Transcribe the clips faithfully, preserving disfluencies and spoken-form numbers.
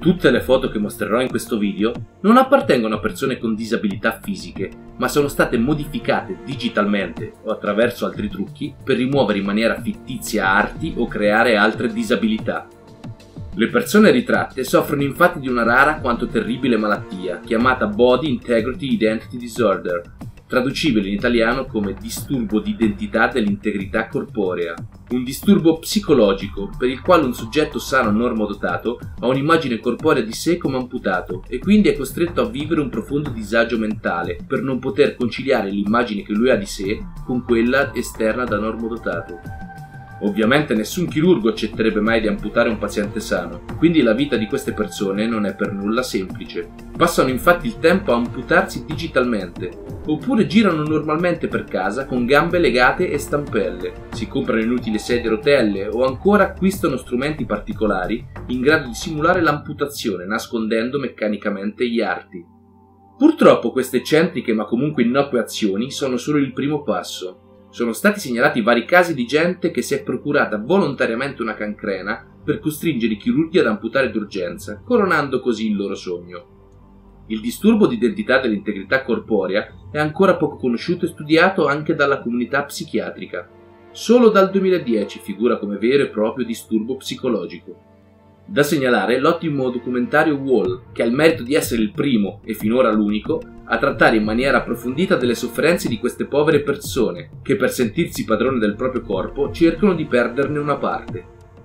Tutte le foto che mostrerò in questo video non appartengono a persone con disabilità fisiche, ma sono state modificate digitalmente o attraverso altri trucchi per rimuovere in maniera fittizia arti o creare altre disabilità. Le persone ritratte soffrono infatti di una rara quanto terribile malattia chiamata Body Integrity Identity Disorder, traducibile in italiano come disturbo di identità dell'integrità corporea. Un disturbo psicologico per il quale un soggetto sano normodotato ha un'immagine corporea di sé come amputato e quindi è costretto a vivere un profondo disagio mentale per non poter conciliare l'immagine che lui ha di sé con quella esterna da normodotato. Ovviamente nessun chirurgo accetterebbe mai di amputare un paziente sano, quindi la vita di queste persone non è per nulla semplice. Passano infatti il tempo a amputarsi digitalmente, oppure girano normalmente per casa con gambe legate e stampelle, si comprano inutili sedie a rotelle o ancora acquistano strumenti particolari in grado di simulare l'amputazione nascondendo meccanicamente gli arti. Purtroppo queste eccentriche ma comunque innocue azioni sono solo il primo passo. Sono stati segnalati vari casi di gente che si è procurata volontariamente una cancrena per costringere i chirurghi ad amputare d'urgenza, coronando così il loro sogno. Il disturbo di identità dell'integrità corporea è ancora poco conosciuto e studiato anche dalla comunità psichiatrica. Solo dal duemiladieci figura come vero e proprio disturbo psicologico. Da segnalare l'ottimo documentario Wall, che ha il merito di essere il primo, e finora l'unico, a trattare in maniera approfondita delle sofferenze di queste povere persone, che per sentirsi padrone del proprio corpo cercano di perderne una parte.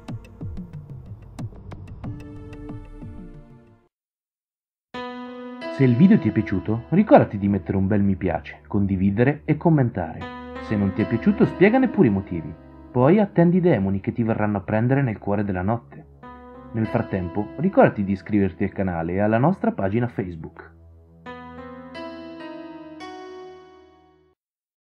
Se il video ti è piaciuto, ricordati di mettere un bel mi piace, condividere e commentare. Se non ti è piaciuto, spiegane pure i motivi. Poi attendi i demoni che ti verranno a prendere nel cuore della notte. Nel frattempo, ricordati di iscriverti al canale e alla nostra pagina Facebook.